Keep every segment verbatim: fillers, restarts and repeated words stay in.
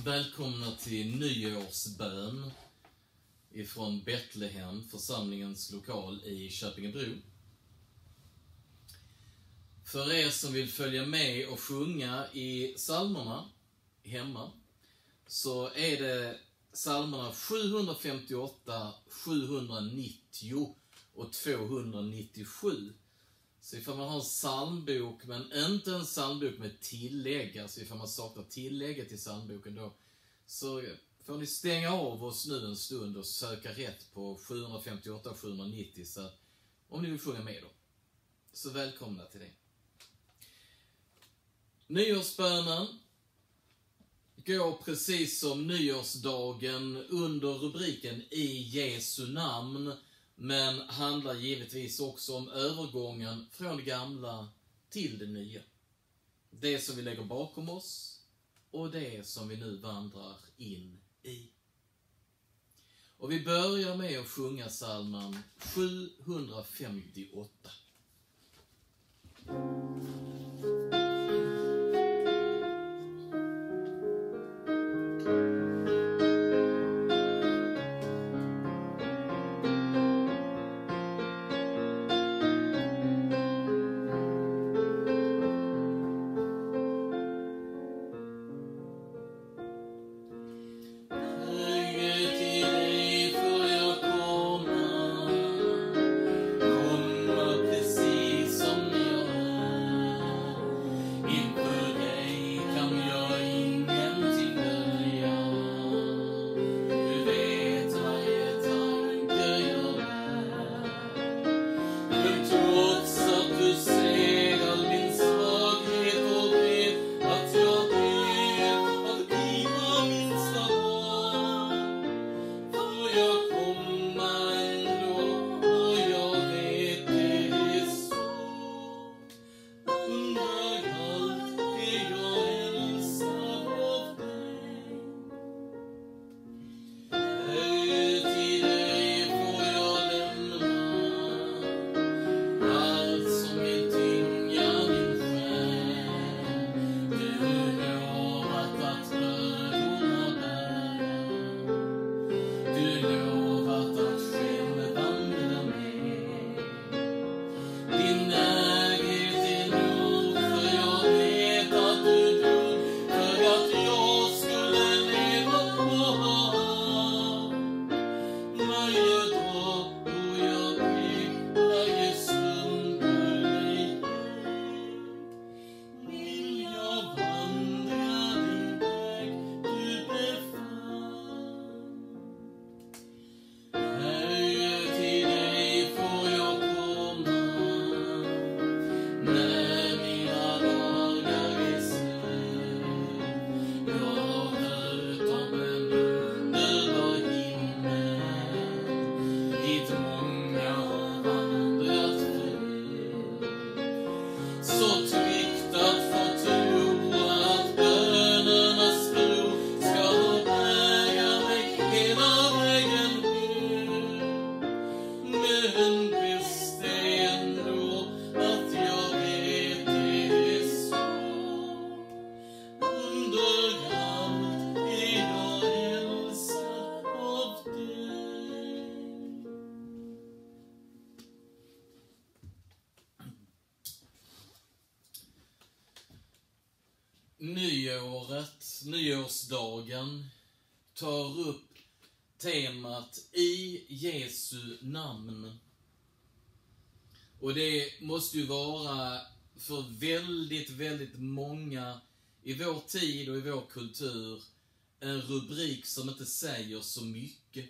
Välkomna till nyårsbön ifrån Betlehem, församlingens lokal i Köpingebro. För er som vill följa med och sjunga i psalmerna hemma så är det psalmerna sjuhundrafemtioåtta, sjuhundranittio och tvåhundranittiosju. Så ifall man har en psalmbok men inte en psalmbok med tillägg, alltså ifall man saknar tillägget till psalmboken då, så får ni stänga av oss nu en stund och söka rätt på sjuhundrafemtioåtta och sjuhundranittio, så att, om ni vill sjunga med då. Så välkomna till det. Nyårsbönen går precis som nyårsdagen under rubriken I Jesu namn, men handlar givetvis också om övergången från det gamla till det nya. Det som vi lägger bakom oss och det som vi nu vandrar in i. Och vi börjar med att sjunga psalmen sjuhundrafemtioåtta. Nyåret, nyårsdagen, tar upp temat I Jesu namn. Och det måste ju vara för väldigt, väldigt många i vår tid och i vår kultur en rubrik som inte säger så mycket.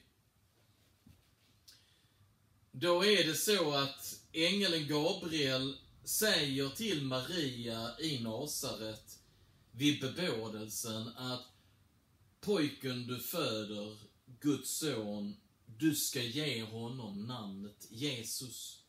Då är det så att ängeln Gabriel säger till Maria i Nasaret vid bebådelsen att pojken du föder, Guds son, du ska ge honom namnet Jesus.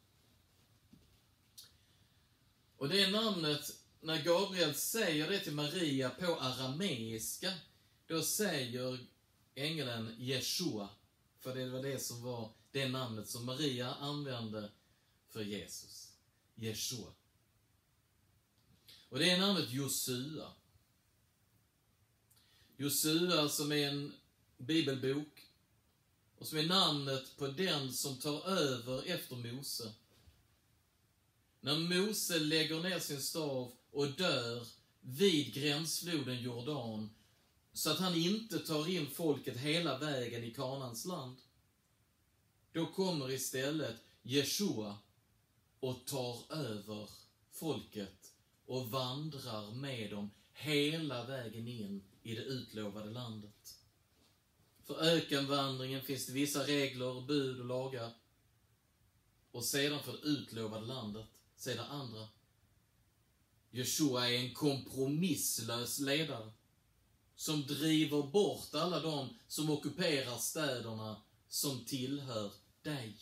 Och det namnet, när Gabriel säger det till Maria på arameiska, då säger ängeln Jeshua, för det var det som var det namnet som Maria använde för Jesus. Jeshua. Och det är namnet Josua. Josua, som är en bibelbok och som är namnet på den som tar över efter Mose. När Mose lägger ner sin stav och dör vid gränsfloden Jordan, så att han inte tar in folket hela vägen i Kanans land, då kommer istället Jeshua och tar över folket och vandrar med dem hela vägen in i det utlovade landet. För ökenvandringen finns det vissa regler, bud och lagar. Och sedan för det utlovade landet, sedan andra. Jeshua är en kompromisslös ledare som driver bort alla de som ockuperar städerna som tillhör dig.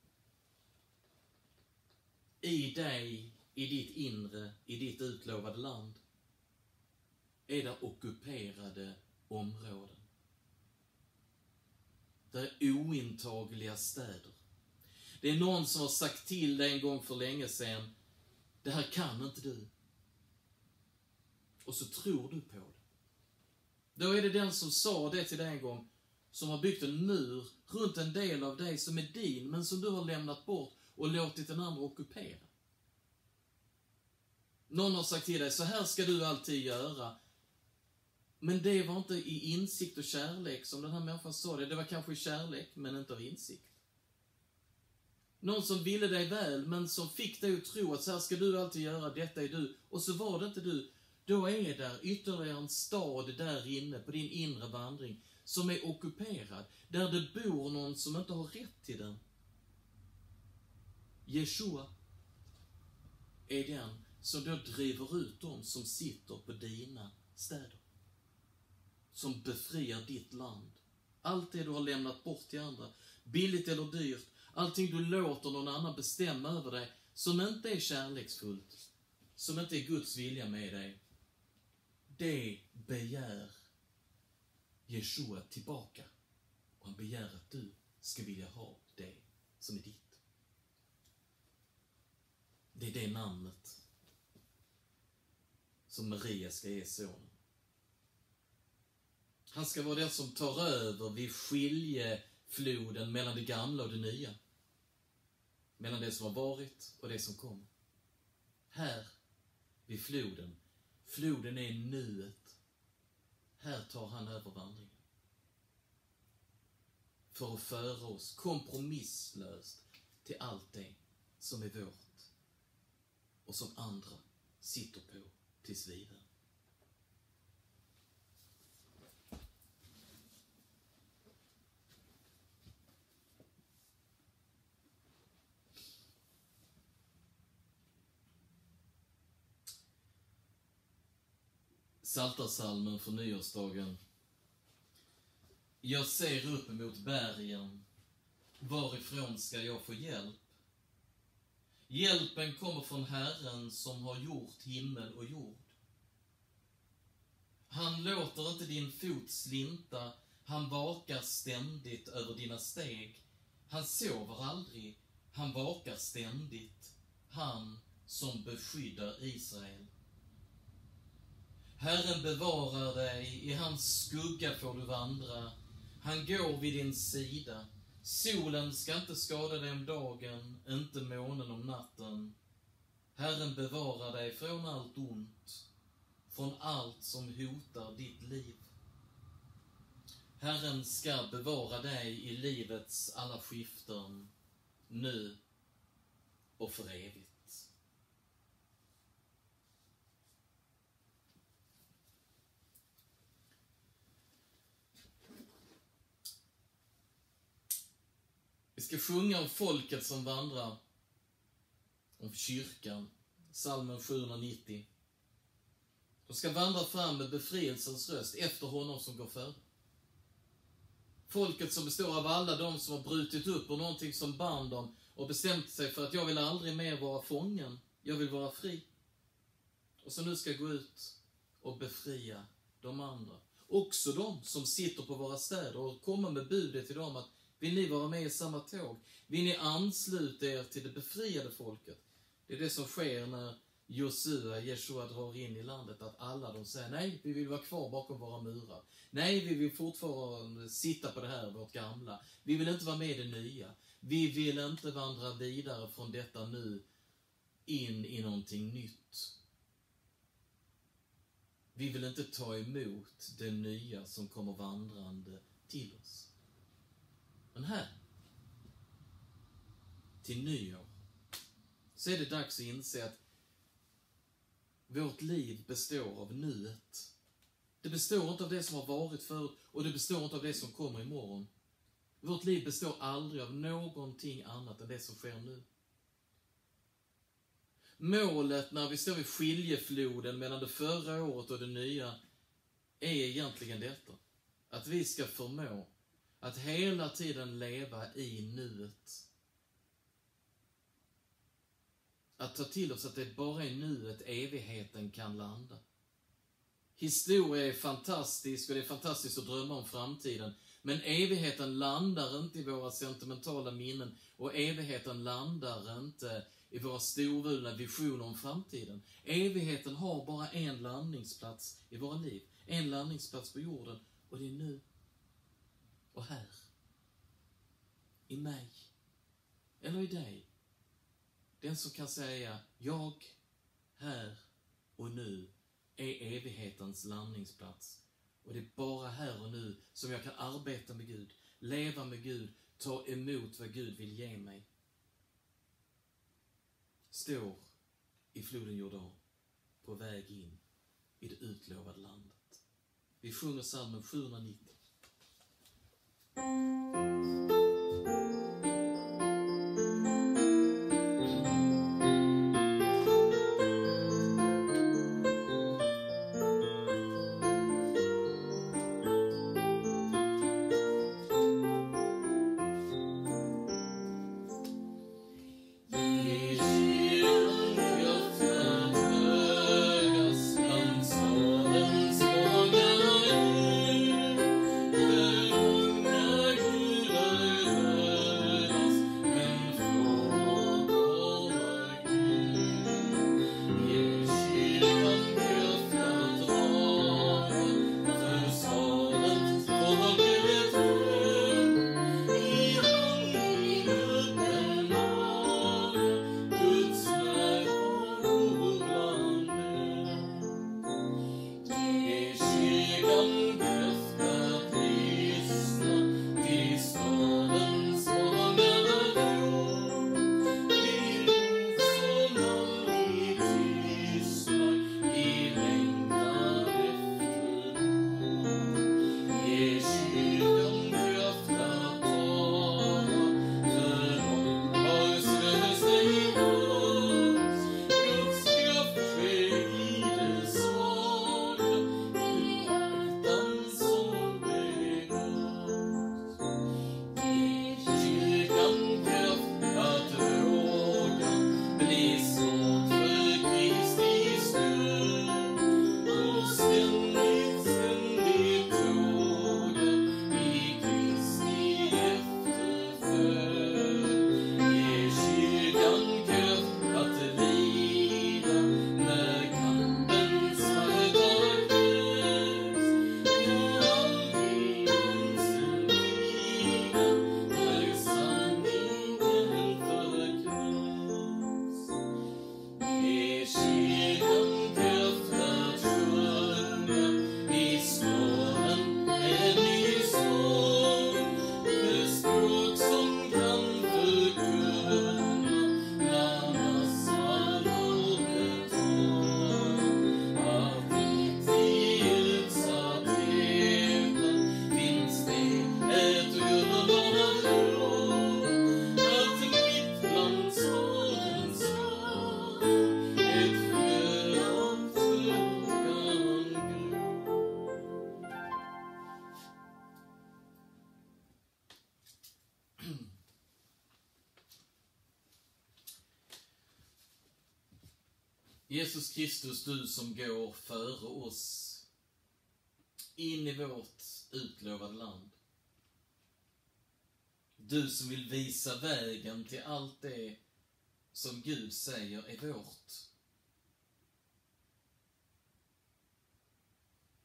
I dig, i ditt inre, i ditt utlovade land, är det ockuperade områden. Det är ointagliga städer. Det är någon som har sagt till dig en gång för länge sedan: det här kan inte du. Och så tror du på det. Då är det den som sa det till dig en gång, som har byggt en mur runt en del av dig som är din, men som du har lämnat bort och låtit den andra ockupera. Någon har sagt till dig: så här ska du alltid göra. Men det var inte i insikt och kärlek som den här människan sa det. Det var kanske i kärlek, men inte av insikt. Någon som ville dig väl, men som fick dig att tro att så här ska du alltid göra, detta är du. Och så var det inte du. Då är där ytterligare en stad där inne på din inre vandring som är ockuperad. Där det bor någon som inte har rätt till den. Jeshua är den som då driver ut dem som sitter på dina städer. Som befriar ditt land. Allt det du har lämnat bort till andra, billigt eller dyrt, allting du låter någon annan bestämma över dig, som inte är kärleksfullt, som inte är Guds vilja med dig, det begär Jeshua tillbaka. Och han begär att du ska vilja ha det som är ditt. Det är det namnet som Maria ska ge sonen. Han ska vara den som tar över vid skiljefloden mellan det gamla och det nya. Mellan det som har varit och det som kommer. Här vid floden. Floden är nuet. Här tar han över vandringen. För att föra oss kompromisslöst till allt det som är vårt. Och som andra sitter på tills vidare. Psaltarpsalmen för nyårsdagen. Jag ser upp emot bergen. Varifrån ska jag få hjälp? Hjälpen kommer från Herren som har gjort himmel och jord. Han låter inte din fot slinta. Han vakar ständigt över dina steg. Han sover aldrig. Han vakar ständigt. Han som beskyddar Israel. Herren bevarar dig, i hans skugga får du vandra. Han går vid din sida. Solen ska inte skada dig om dagen, inte månen om natten. Herren bevarar dig från allt ont, från allt som hotar ditt liv. Herren ska bevara dig i livets alla skiften, nu och för evigt. Vi ska sjunga om folket som vandrar, om kyrkan, psalmen sjuhundranittio. De ska vandra fram med befrielsens röst efter honom som går före. Folket som består av alla de som har brutit upp och någonting som band dem och bestämt sig för att jag vill aldrig mer vara fången, jag vill vara fri. Och så nu ska gå ut och befria de andra. Också de som sitter på våra städer och kommer med budet till dem att vill ni vara med i samma tåg? Vill ni ansluta er till det befriade folket? Det är det som sker när Josua, Jeshua drar in i landet, att alla de säger nej, vi vill vara kvar bakom våra murar. Nej, vi vill fortfarande sitta på det här, vårt gamla. Vi vill inte vara med i det nya. Vi vill inte vandra vidare från detta nu in i någonting nytt. Vi vill inte ta emot det nya som kommer vandrande till oss. Men här, till nyår, så är det dags att inse att vårt liv består av nuet. Det består inte av det som har varit förut, och det består inte av det som kommer imorgon. Vårt liv består aldrig av någonting annat än det som sker nu. Målet när vi står vid skiljefloden mellan det förra året och det nya är egentligen detta. Att vi ska förmå att hela tiden leva i nuet. Att ta till oss att det bara är nuet evigheten kan landa. Historia är fantastisk och det är fantastiskt att drömma om framtiden. Men evigheten landar inte i våra sentimentala minnen, och evigheten landar inte i våra storvulna visioner om framtiden. Evigheten har bara en landningsplats i våra liv. En landningsplats på jorden, och det är nu. Och här. I mig. Eller i dig. Den som kan säga, jag, här och nu är evighetens landningsplats. Och det är bara här och nu som jag kan arbeta med Gud, leva med Gud, ta emot vad Gud vill ge mig. Står i floden Jordan, på väg in i det utlovade landet. Vi sjunger psalmen sjuhundranittio. Jesus Kristus, du som går före oss in i vårt utlovade land. Du som vill visa vägen till allt det som Gud säger är vårt.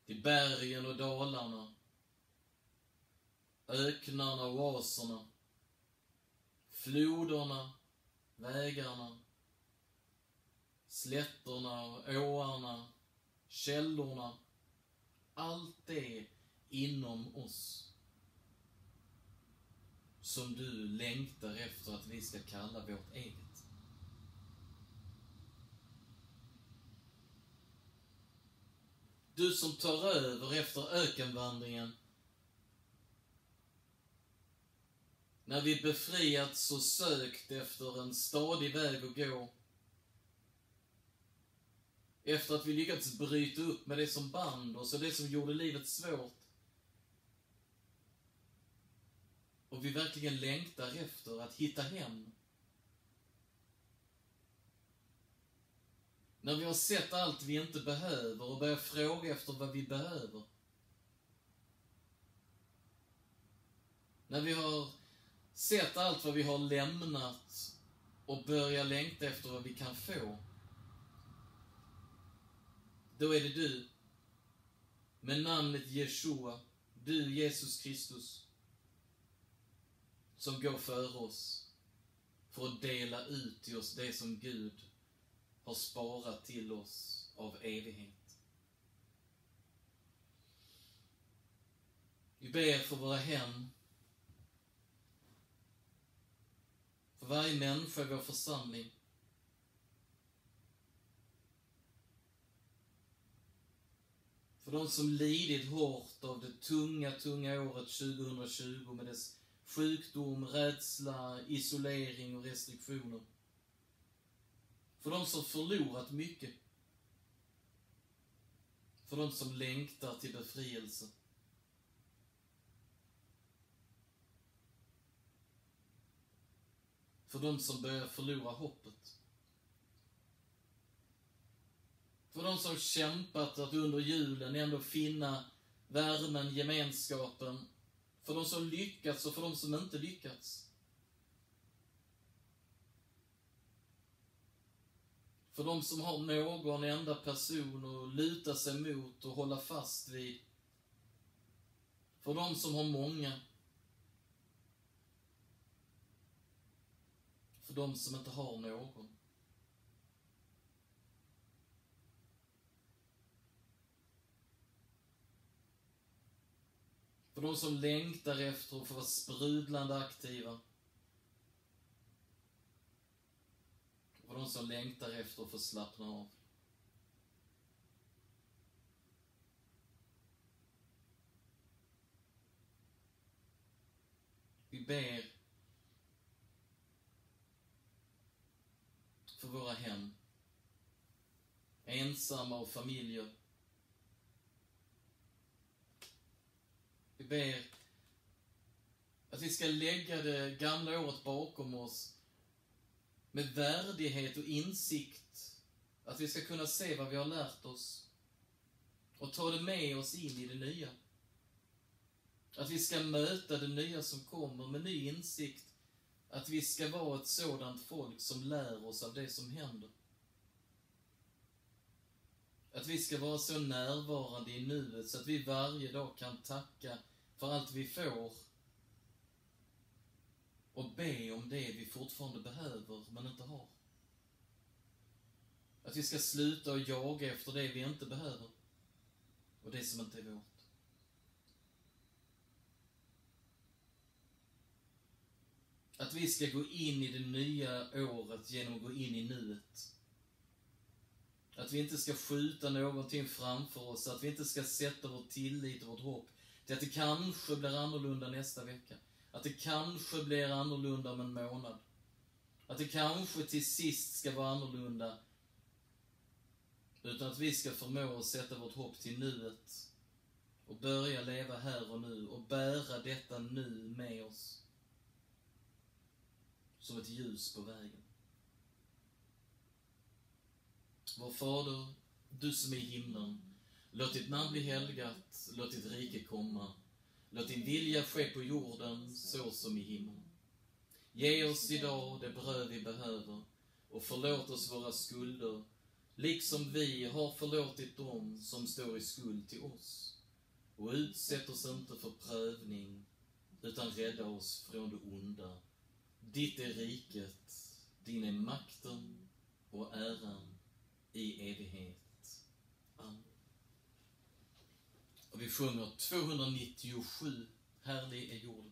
till bergen och dalarna, öknarna och oaserna, floderna, vägarna, slätterna och åarna, källorna, allt det inom oss som du längtar efter att vi ska kalla vårt eget. Du som tar över efter ökenvandringen, när vi befriats och sökt efter en stadig väg att gå, efter att vi lyckats bryta upp med det som band oss och det som gjorde livet svårt, och vi verkligen längtar efter att hitta hem. När vi har sett allt vi inte behöver och börjar fråga efter vad vi behöver. När vi har sett allt vad vi har lämnat och börjar längta efter vad vi kan få. Då är det du, med namnet Jeshua, du Jesus Kristus, som går före oss för att dela ut till oss det som Gud har sparat till oss av evighet. Vi ber för våra hem, för varje människa i vår församling, för de som lidit hårt av det tunga, tunga året tjugohundratjugo med dess sjukdom, rädsla, isolering och restriktioner. För de som förlorat mycket. För de som längtar till befrielse. För de som börjar förlora hoppet. För de som kämpat att under julen ändå finna värmen, gemenskapen. För de som lyckats och för de som inte lyckats. För de som har någon enda person att luta sig mot och hålla fast vid. För de som har många. För de som inte har någon. För de som längtar efter att få vara sprudlande aktiva. För de som längtar efter att få slappna av. Vi ber för våra hem, ensamma och familjer. Vi ber att vi ska lägga det gamla året bakom oss med värdighet och insikt, att vi ska kunna se vad vi har lärt oss och ta det med oss in i det nya. Att vi ska möta det nya som kommer med ny insikt, att vi ska vara ett sådant folk som lär oss av det som händer. Att vi ska vara så närvarande i nuet så att vi varje dag kan tacka för allt vi får och be om det vi fortfarande behöver men inte har. Att vi ska sluta och jaga efter det vi inte behöver och det som inte är vårt. Att vi ska gå in i det nya året genom att gå in i nuet. Att vi inte ska skjuta någonting framför oss. Att vi inte ska sätta vår tillit och vårt hopp till att det kanske blir annorlunda nästa vecka. Att det kanske blir annorlunda om en månad. Att det kanske till sist ska vara annorlunda. Utan att vi ska förmå att sätta vårt hopp till nuet. Och börja leva här och nu. Och bära detta nu med oss. Som ett ljus på vägen. Vår Fader, du som är i himlen, låt ditt namn bli helgat, låt ditt rike komma. Låt din vilja ske på jorden så som i himlen. Ge oss idag det bröd vi behöver och förlåt oss våra skulder liksom vi har förlåtit dem som står i skuld till oss. Och utsätt oss inte för prövning, utan rädda oss från det onda. Ditt är riket, din är makten och äran i evighet. Amen. Och vi sjunger tvåhundranittiosju, Härlig är jorden.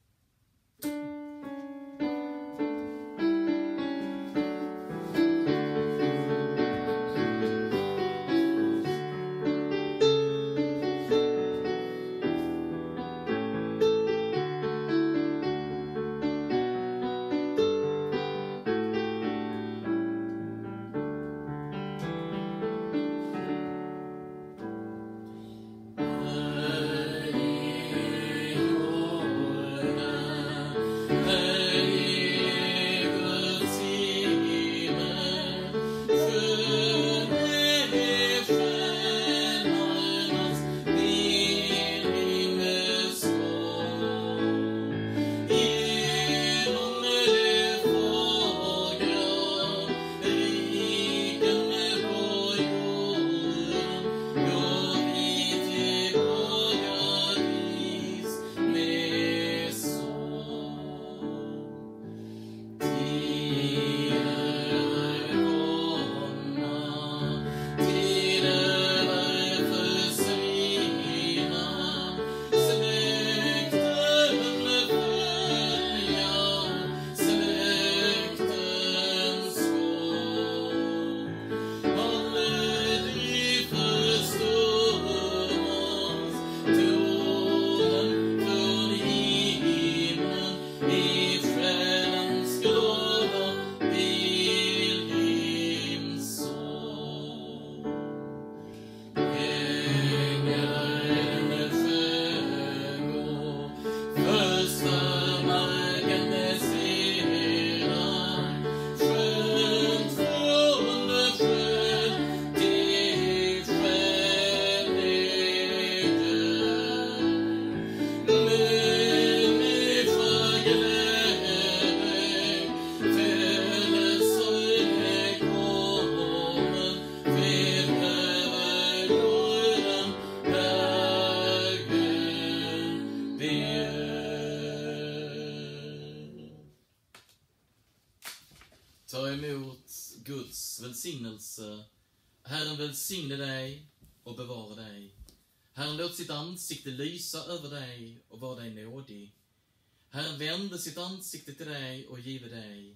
Ta emot Guds välsignelse. Herren välsigne dig och bevara dig. Herren låt sitt ansikte lysa över dig och vara dig nådig. Herren vände sitt ansikte till dig och give dig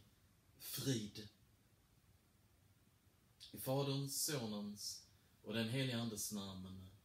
frid. I Faderns, Sonens och den helige Andes namn.